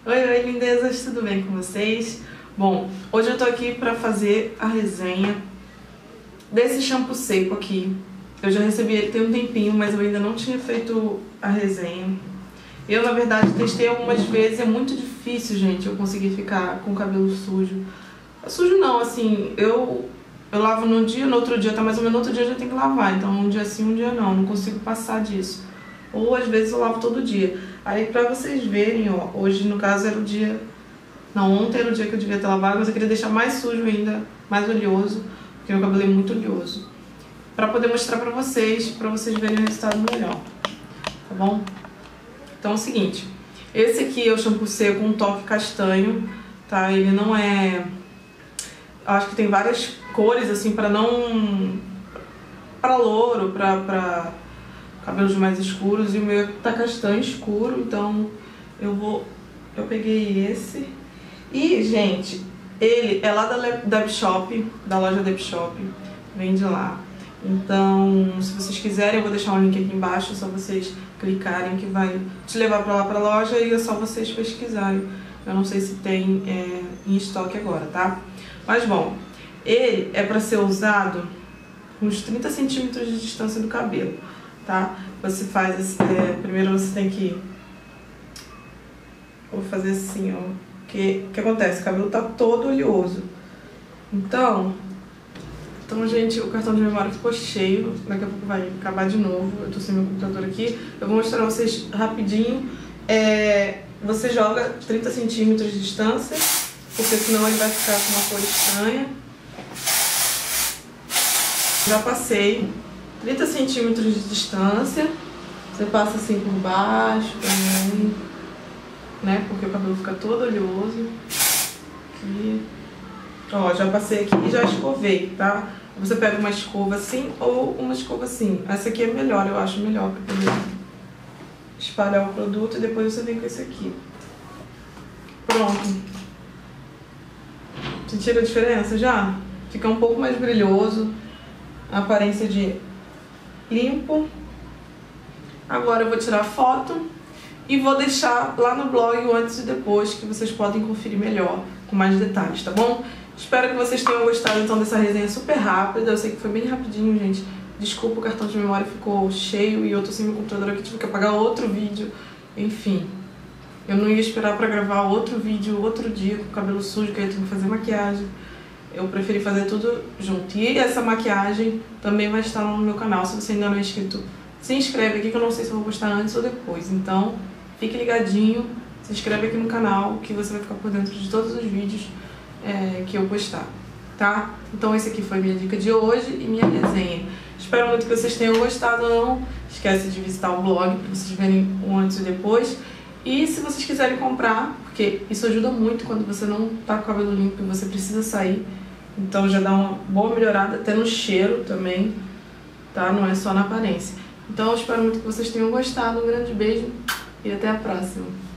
Oi, lindezas, tudo bem com vocês? Bom, hoje eu tô aqui pra fazer a resenha desse shampoo seco aqui. Eu já recebi ele tem um tempinho, mas eu ainda não tinha feito a resenha. Eu, na verdade, testei algumas vezes, é muito difícil, gente, eu conseguir ficar com o cabelo sujo. Sujo não, assim, eu lavo num dia, no outro dia tá mais ou menos, no outro dia eu já tenho que lavar. Então um dia sim, um dia não consigo passar disso. Ou às vezes eu lavo todo dia. Aí pra vocês verem, ó, hoje no caso era o dia... Não, ontem era o dia que eu devia ter lavado, mas eu queria deixar mais sujo ainda, mais oleoso, porque meu cabelo é muito oleoso. Pra poder mostrar pra vocês verem o resultado melhor, tá bom? Então é o seguinte, esse aqui é o shampoo seco com um toque castanho, tá? Ele não é... Eu acho que tem várias cores, assim, pra não... Pra louro, pra cabelos mais escuros, e o meu tá castanho escuro, então eu peguei esse. E, gente, ele é lá da Deb Shop, da loja Deb Shop, vende lá. Então, se vocês quiserem, eu vou deixar um link aqui embaixo, é só vocês clicarem que vai te levar pra lá pra loja e é só vocês pesquisarem. Eu não sei se tem em estoque agora, tá? Mas, bom, ele é pra ser usado uns 30 centímetros de distância do cabelo, tá? Você faz, primeiro você tem que... Vou fazer assim, ó. O que acontece? O cabelo tá todo oleoso. Então, gente, o cartão de memória ficou cheio. Daqui a pouco vai acabar de novo. Eu tô sem meu computador aqui. Eu vou mostrar pra vocês rapidinho. Você joga 30 centímetros de distância, porque senão ele vai ficar com uma cor estranha. Já passei 30 centímetros de distância. Você passa assim por baixo também, né? Porque o cabelo fica todo oleoso. Aqui. Ó, já passei aqui e já escovei, tá? Você pega uma escova assim ou uma escova assim. Essa aqui é melhor, eu acho melhor pra poder espalhar o produto e depois você vem com esse aqui. Pronto. Sentiram a diferença já? Fica um pouco mais brilhoso. A aparência de limpo. Agora eu vou tirar a foto e vou deixar lá no blog o antes e depois, que vocês podem conferir melhor, com mais detalhes, tá bom? Espero que vocês tenham gostado então dessa resenha super rápida. Eu sei que foi bem rapidinho, gente. Desculpa, o cartão de memória ficou cheio e eu tô sem meu computador aqui, tive que apagar outro vídeo. Enfim, eu não ia esperar pra gravar outro vídeo outro dia com o cabelo sujo, que aí eu tenho que fazer maquiagem. Eu preferi fazer tudo junto. E essa maquiagem também vai estar no meu canal. Se você ainda não é inscrito, se inscreve aqui, que eu não sei se eu vou postar antes ou depois. Então, fique ligadinho, se inscreve aqui no canal, que você vai ficar por dentro de todos os vídeos que eu postar, tá? Então esse aqui foi minha dica de hoje e minha resenha. Espero muito que vocês tenham gostado. Não esquece de visitar o blog para vocês verem o antes e depois. E se vocês quiserem comprar, porque isso ajuda muito quando você não tá com o cabelo limpo e você precisa sair. Então já dá uma boa melhorada, até no cheiro também, tá? Não é só na aparência. Então eu espero muito que vocês tenham gostado. Um grande beijo e até a próxima.